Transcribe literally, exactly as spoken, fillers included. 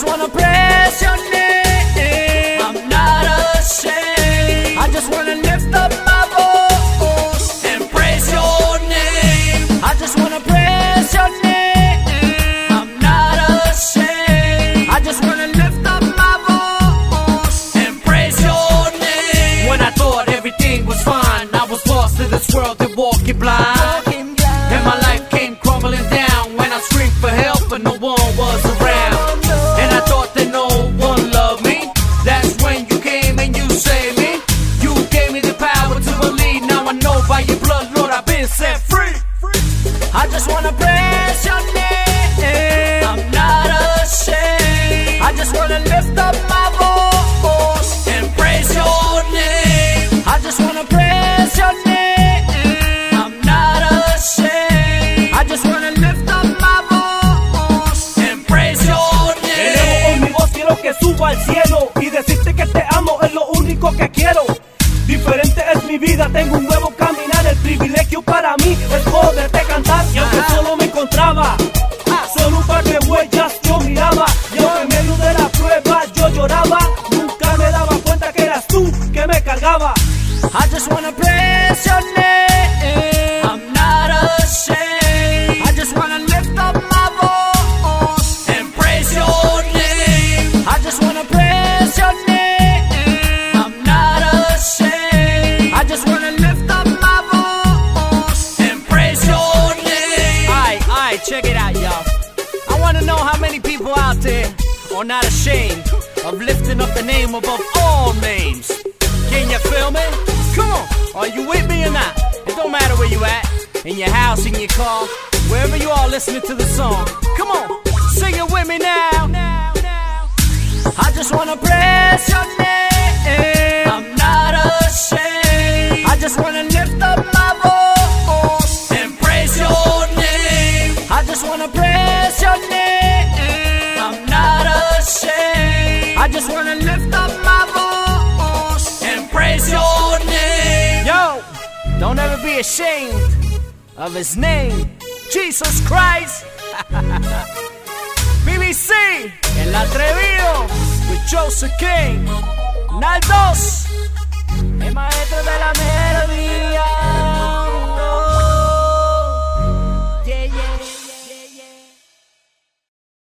just wanna praise your name. I'm not ashamed. I just wanna lift up my voice and praise your name. I just wanna praise your name. I'm not ashamed. I just wanna lift up my voice and praise your name. When I thought everything was fine, I was lost in this world and walking blind, and my life came crumbling down when I screamed for help and no one was around. And I thought that no one loved me. That's when you came and you saved me. You gave me the power to believe. Now I know by your blood, Lord, I've been set free. I just wanna praise your name. I'm not ashamed. I just wanna lift up my voice and praise your name. I just wanna praise your name. I'm not ashamed. I just wanna lift up my voice and praise your name. Elevo hoy mi voz, quiero que suba al cielo y decirte que te amo es lo único que quiero. Diferente es mi vida, tengo un nuevo caminar. El privilegio para mí es poderte cantar. Y aunque solo me encontraba, solo un par de huellas yo miraba. Y aunque en medio de la prueba yo lloraba, nunca me daba cuenta que eras tú que me cargaba. I just wanna praise your name. I'm not ashamed. I just wanna lift up my voice and praise your name. I just wanna praise your name. I'm not ashamed. I just wanna lift up my voice and praise your name. Alright, alright, check it out, y'all. I wanna know how many people out there are not ashamed of lifting up the name above all names. Can you feel me? Come on, are you with me or not? It don't matter where you at, in your house, in your car, wherever you are listening to the song. Come on, sing it with me now. I just wanna praise your name. I'm not ashamed. I just wanna lift up my voice and praise your name. I just wanna praise your name. I'm not ashamed. I just wanna lift up my voice and praise your name. Yo, don't ever be ashamed of his name, Jesus Christ. B B C, El Atrevido, with Joseph King, Naldos, el maestro de la melodía.